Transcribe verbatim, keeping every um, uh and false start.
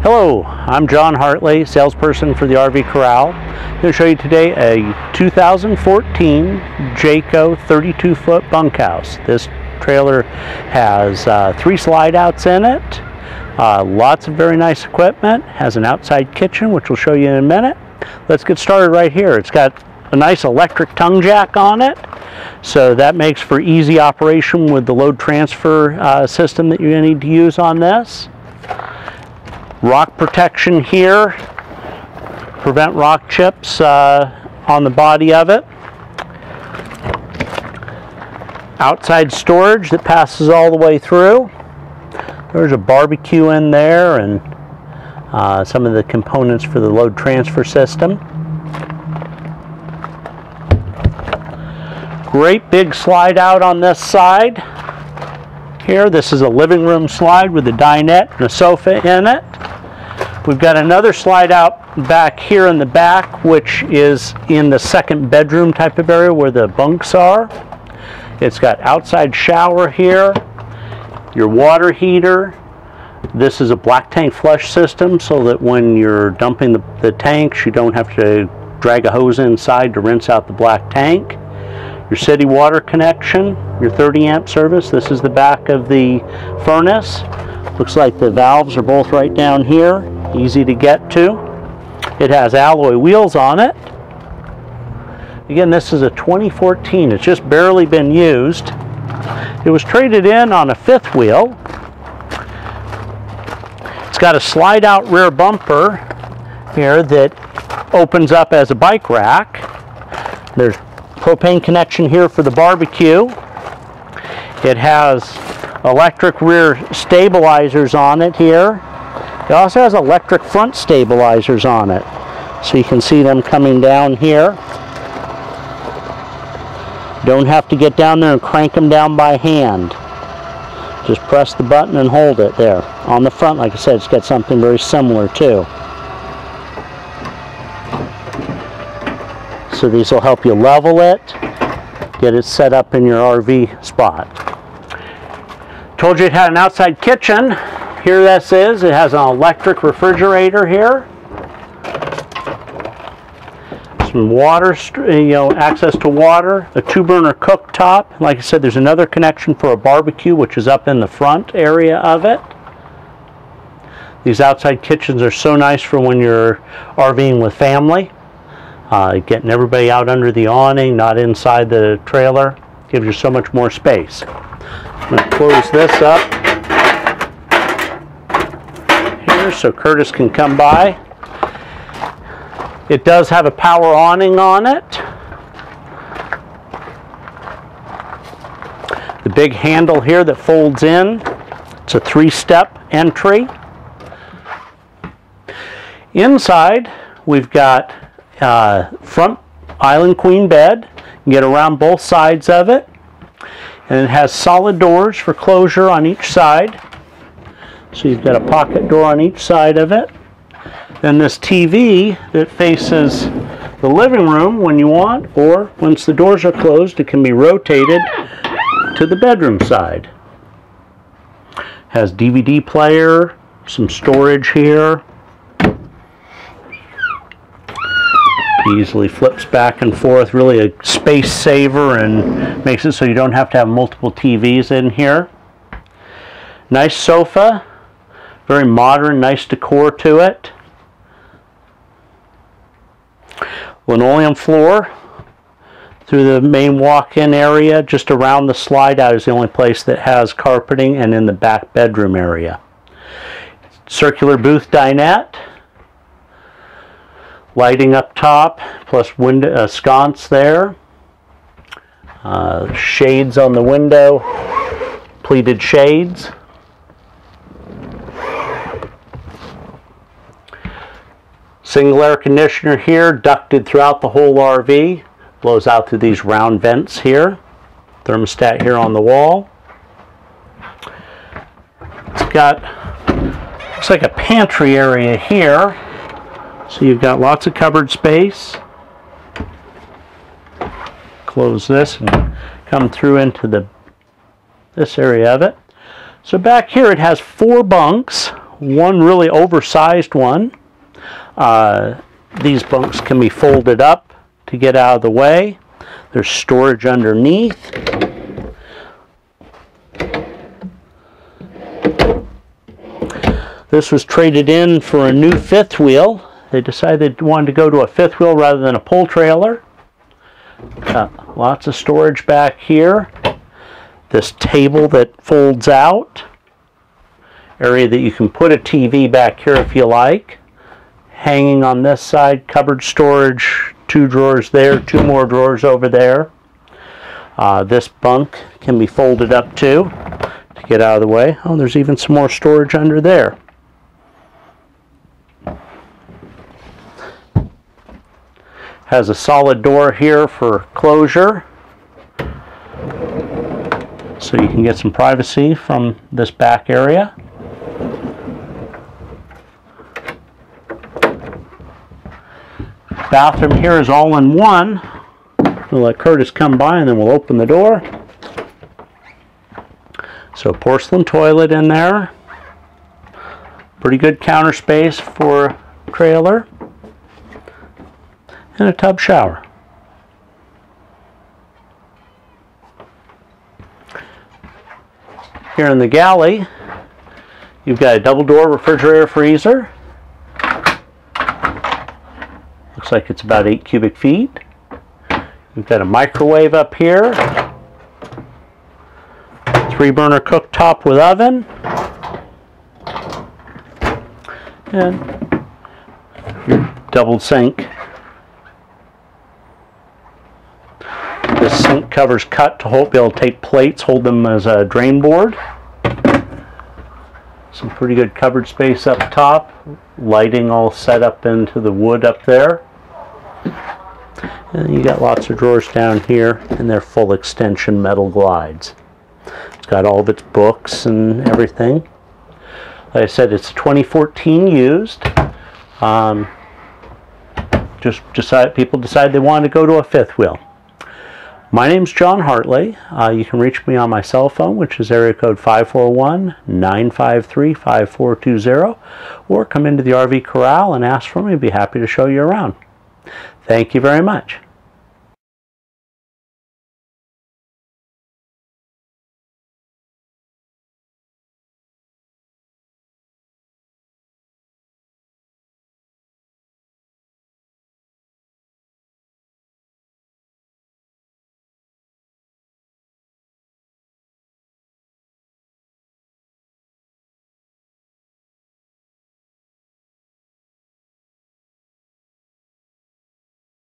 Hello, I'm John Hartley, salesperson for the R V Corral. I'm going to show you today a two thousand fourteen Jayco thirty-two foot bunkhouse. This trailer has uh, three slide outs in it, uh, lots of very nice equipment, has an outside kitchen which we'll show you in a minute. Let's get started right here. It's got a nice electric tongue jack on it, so that makes for easy operation with the load transfer uh, system that you're going to need to use on this. Rock protection here, prevent rock chips uh, on the body of it. Outside storage that passes all the way through. There's a barbecue in there and uh, some of the components for the load transfer system. Great big slide out on this side. Here, this is a living room slide with a dinette and a sofa in it. We've got another slide out back here in the back, which is in the second bedroom type of area where the bunks are. It's got outside shower here, your water heater. This is a black tank flush system so that when you're dumping the, the tanks, you don't have to drag a hose inside to rinse out the black tank. Your city water connection, your thirty amp service. This is the back of the furnace. Looks like the valves are both right down here, easy to get to. It has alloy wheels on it. Again, this is a twenty fourteen. It's just barely been used. It was traded in on a fifth wheel. It's got a slide out rear bumper here that opens up as a bike rack. There's propane connection here for the barbecue. It has electric rear stabilizers on it here. It also has electric front stabilizers on it. So you can see them coming down here. Don't have to get down there and crank them down by hand. Just press the button and hold it there. On the front, like I said, it's got something very similar too. So these will help you level it, get it set up in your R V spot. Told you it had an outside kitchen. Here this is. It has an electric refrigerator here. Some water, you know, access to water. A two burner cooktop. Like I said, there's another connection for a barbecue, which is up in the front area of it. These outside kitchens are so nice for when you're RVing with family. Uh, getting everybody out under the awning, not inside the trailer, gives you so much more space. I'm going to close this up here so Curtis can come by. It does have a power awning on it. The big handle here that folds in. It's a three-step entry. Inside, we've got Uh, front island queen bed. You can get around both sides of it, and it has solid doors for closure on each side, so you've got a pocket door on each side of it. Then this T V that faces the living room when you want, or once the doors are closed, it can be rotated to the bedroom side. Has D V D player, some storage here. Easily flips back and forth, really a space saver, and makes it so you don't have to have multiple T Vs in here. Nice sofa, very modern, nice decor to it. Linoleum floor through the main walk-in area. Just around the slide out is the only place that has carpeting, and in the back bedroom area. Circular booth dinette. Lighting up top, plus window uh, sconce there. Uh, shades on the window, pleated shades. Single air conditioner here, ducted throughout the whole R V. Blows out through these round vents here. Thermostat here on the wall. It's got, looks like a pantry area here. So you've got lots of cupboard space. Close this and come through into the this area of it. So back here it has four bunks, one really oversized one. Uh, these bunks can be folded up to get out of the way. There's storage underneath. This was traded in for a new fifth wheel. They decided they wanted to go to a fifth wheel rather than a pull trailer. Uh, lots of storage back here. This table that folds out. Area that you can put a T V back here if you like. Hanging on this side, cupboard storage, two drawers there, two more drawers over there. Uh, this bunk can be folded up too to get out of the way. Oh, there's even some more storage under there. Has a solid door here for closure, so you can get some privacy from this back area. Bathroom here is all in one. We'll let Curtis come by and then we'll open the door. So porcelain toilet in there. Pretty good counter space for a trailer. And a tub shower. Here in the galley, you've got a double door refrigerator freezer. Looks like it's about eight cubic feet. We've got a microwave up here. Three burner cooktop with oven. And your double sink. This sink cover's cut to hold, be able to take plates, hold them as a drain board. Some pretty good cupboard space up top. Lighting all set up into the wood up there. And you got lots of drawers down here, and they're full extension metal glides. It's got all of its books and everything. Like I said, it's twenty fourteen used. Um, just decide, people decide they want to go to a fifth wheel. My name's John Hartley. Uh, you can reach me on my cell phone, which is area code five four one, nine five three, five four two zero, or come into the R V Corral and ask for me. I'd be happy to show you around. Thank you very much.